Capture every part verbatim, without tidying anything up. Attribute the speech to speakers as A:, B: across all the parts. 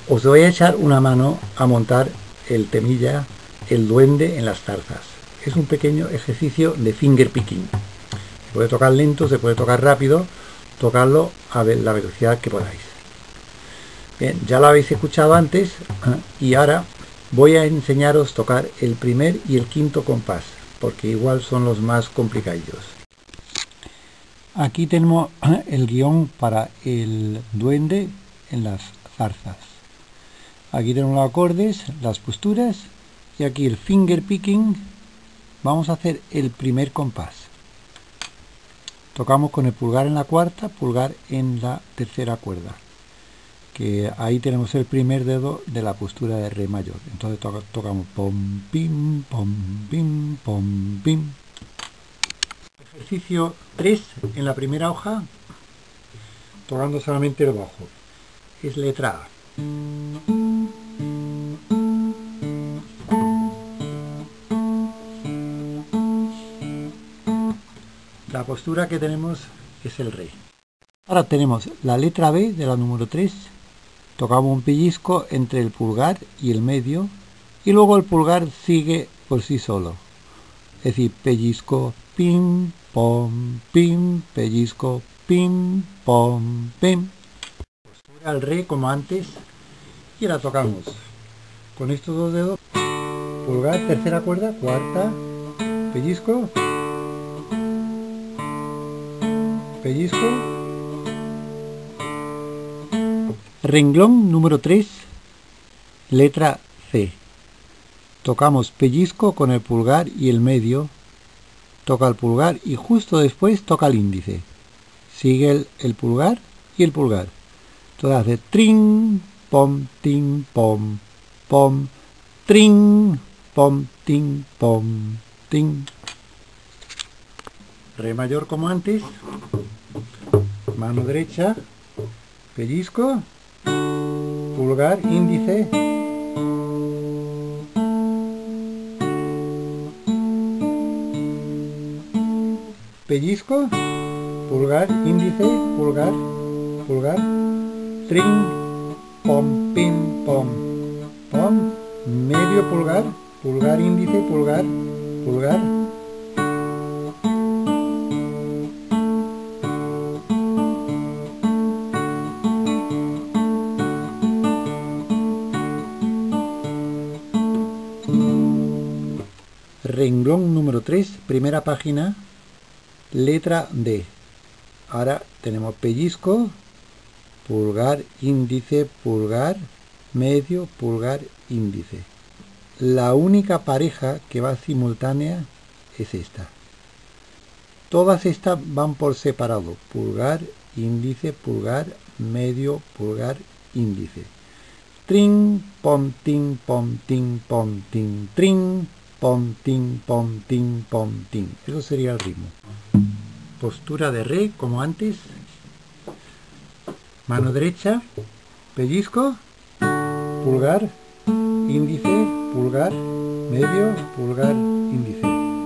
A: Os voy a echar una mano a montar el temilla, el duende en las zarzas. Es un pequeño ejercicio de finger picking. Se puede tocar lento, se puede tocar rápido, tocarlo a la velocidad que podáis. Bien, ya lo habéis escuchado antes y ahora voy a enseñaros a tocar el primer y el quinto compás, porque igual son los más complicadillos. Aquí tenemos el guión para el duende en las zarzas. Aquí tenemos los acordes, las posturas y aquí el finger picking. Vamos a hacer el primer compás. Tocamos con el pulgar en la cuarta, pulgar en la tercera cuerda. Que ahí tenemos el primer dedo de la postura de re mayor. Entonces to tocamos pom, pim, pom, pim, pom, pim. Ejercicio tres en la primera hoja, tocando solamente el bajo. Es letra A. La postura que tenemos es el re. Ahora tenemos la letra B de la número tres. Tocamos un pellizco entre el pulgar y el medio y luego el pulgar sigue por sí solo. Es decir, pellizco, pim, pom, pim, pellizco, pim, pom, pim. Postura al re como antes y la tocamos con estos dos dedos. Pulgar, tercera cuerda, cuarta, pellizco, pellizco. Renglón número tres, letra C. Tocamos pellizco con el pulgar y el medio, toca el pulgar y justo después toca el índice. Sigue el, el pulgar y el pulgar. Entonces hace trin, pom, tin, pom, pom, trin, pom, tin, pom, tin. Re mayor como antes, mano derecha, pellizco, pulgar, índice, pellizco, pulgar, índice, pulgar, pulgar, trin, pom, pim, pom, pom, medio pulgar, pulgar, índice, pulgar, pulgar. Renglón número tres, primera página, letra D. Ahora tenemos pellizco, pulgar, índice, pulgar, medio, pulgar, índice. La única pareja que va simultánea es esta. Todas estas van por separado. Pulgar, índice, pulgar, medio, pulgar, índice. Trin, pom, tin, pom, tin, pom, tin, trin. Pom, tin, pom, tin, pom, tin. Eso sería el ritmo. Postura de re, como antes. Mano derecha, pellizco, pulgar, índice, pulgar, medio, pulgar, índice.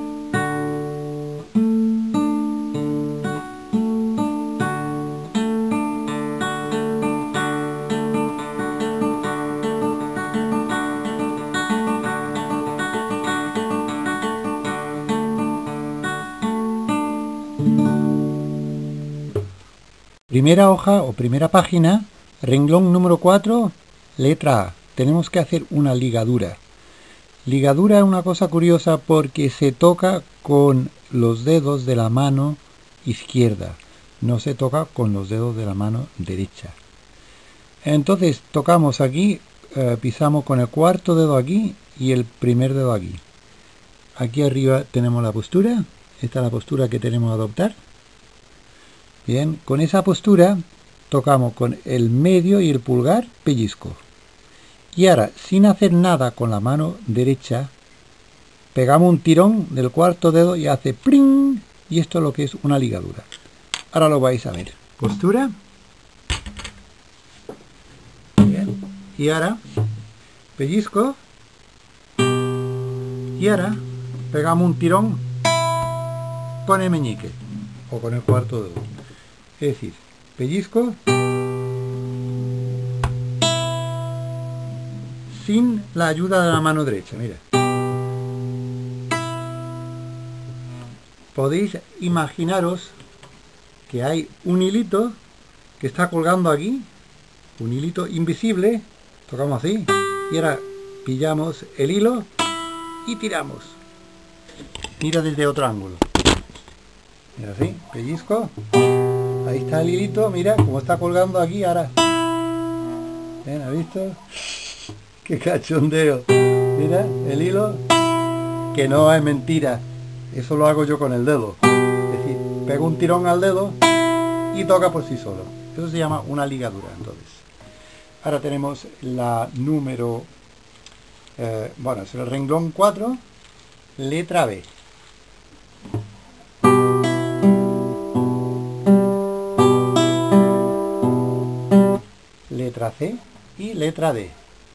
A: Primera hoja o primera página, renglón número cuatro, letra A. Tenemos que hacer una ligadura. Ligadura es una cosa curiosa porque se toca con los dedos de la mano izquierda, no se toca con los dedos de la mano derecha. Entonces tocamos aquí, eh, pisamos con el cuarto dedo aquí y el primer dedo aquí. Aquí arriba tenemos la postura, esta es la postura que tenemos que adoptar. Bien, con esa postura tocamos con el medio y el pulgar pellizco. Y ahora, sin hacer nada con la mano derecha, pegamos un tirón del cuarto dedo y hace ¡pling! Y esto es lo que es una ligadura. Ahora lo vais a ver. Postura. Bien. Y ahora, pellizco. Y ahora, pegamos un tirón con el meñique o con el cuarto dedo. Es decir, pellizco, sin la ayuda de la mano derecha, mira. Podéis imaginaros que hay un hilito que está colgando aquí, un hilito invisible, tocamos así, y ahora pillamos el hilo y tiramos. Mira desde otro ángulo. Mira así, pellizco. Ahí está el hilito, mira cómo está colgando aquí ahora. ¿Ven? ¿Has visto? ¡Qué cachondeo! Mira, el hilo, que no es mentira. Eso lo hago yo con el dedo. Es decir, pego un tirón al dedo y toca por sí solo. Eso se llama una ligadura, entonces. Ahora tenemos la número... Eh, bueno, es el renglón cuatro, letra B. Letra C y letra D.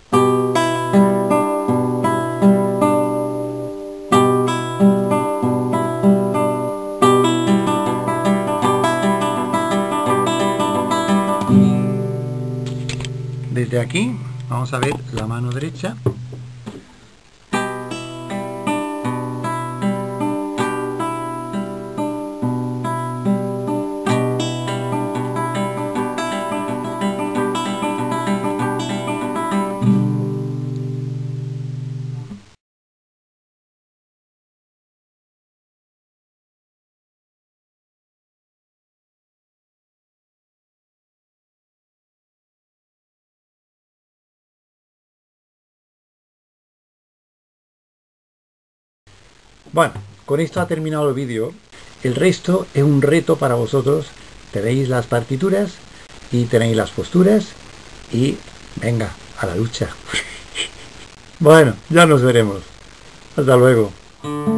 A: Desde aquí vamos a ver la mano derecha. Bueno, con esto ha terminado el vídeo. El resto es un reto para vosotros. Tenéis las partituras y tenéis las posturas y venga, a la lucha. Bueno, ya nos veremos. Hasta luego.